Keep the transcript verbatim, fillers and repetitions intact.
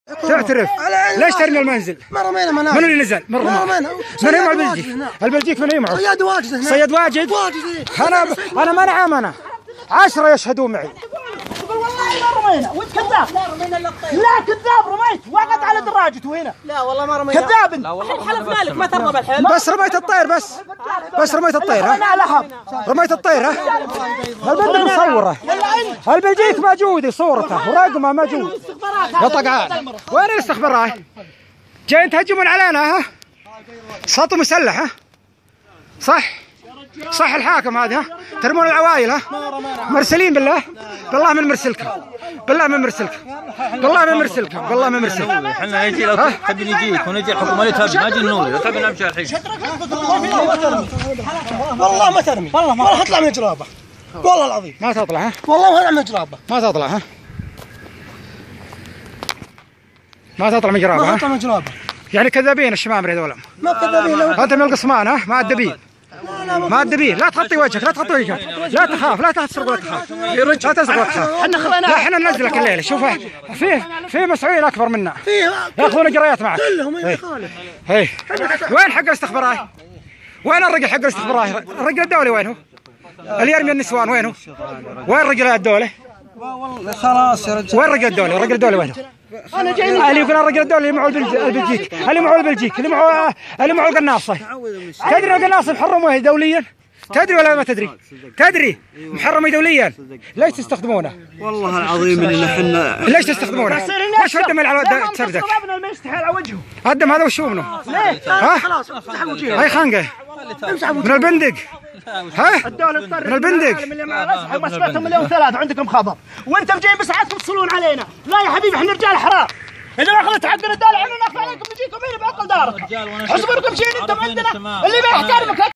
تعترف ليش ترمي المنزل؟ ما رمينا منازل. من اللي نزل؟ من رمى؟ من هي مع البلجيك؟ البلجيك من هي معه؟ صياد واجد هنا. صياد واجد؟ واجد. انا انا ما نعم انا عشرة يشهدون معي. والله ما رمينا وانت كذاب. لا رمينا الا الطير. لا كذاب رميت وقعت على دراجته هنا. لا والله ما رمينا. كذاب. الحين حلفنا لك ما ترمى بالحين. بس رميت الطير بس. بس رميت الطير ها؟ رميت الطير ها؟ البلجيك مصوره. البلجيك موجود صورته ورقمه موجود. يا طقعان وين الاستخبارات؟ جايين تهجمون علينا ها؟ سطو مسلح ها؟ صح؟ صح الحاكم هذا ها؟ ترمون العوائل ها؟ مرسلين بالله؟ بالله من مرسلكم بالله من مرسلكم بالله من مرسلكم بالله من مرسلكم. احنا نجي لو تبي نجيك ونجي الحكومه اللي تبي ما جي نولي تبي نمشي الحين. والله ما ترمي والله ما راح اطلع من جرابه والله العظيم ما تطلع ها؟ والله ما اطلع من جرابه ما تطلع ها؟ ما تطلع من جرابه ها؟ ما اطلع من جرابه. يعني كذابين الشمامرة هذول. ما كذابين. انت من القصمان ها؟ ما الدبين ما الدبين. لا تغطي وجهك لا تغطي وجهك لا تخاف لا تسرق ولا تخاف لا تسرق ولا تخاف. احنا خلينا لا احنا ننزلك الليله. شوف فيه فيه مسؤولين اكبر منا ياخذون اجريات معك كلهم يخالف. اي وين حق الاستخبارات؟ وين الرجل حق الاستخبارات؟ الرجل الدولي وين هو؟ اللي يرمي النسوان وين هو؟ وين رجل الدولة؟ والله خلاص يا رجال. وين الرجل الدولي؟ الرجل الدولي وين هو؟ انا جاي اللي يقول الرجل الدولي اللي معه البلجيك اللي معه البلجيك اللي معه اللي معه القناصة. تدري القناصة محرمة دوليا؟ تدري ولا ما تدري؟ تدري محرمة دوليا. ليش تستخدمونه؟ والله العظيم ان احنا ليش تستخدمونه؟ وش الدم اللي على تردك؟ الدم هذا وش هو منه؟ ها؟ خلاص امسح وجهه. هاي خنقة من البندق. ها؟ الدولة تضطر من البندق. اللي مع الأسحة مسكتهم مليون ثلاثة عندكم خبر وانتم جايين بساعاتكم تصلون علينا. لا يا حبيبي احنا رجال احرار. اذا ما اخذت حقنا الدولة احنا ناخذ عليكم نجيكم هنا بعقل دارك. اصبركم شيء انتم عندنا اللي ما يحترمك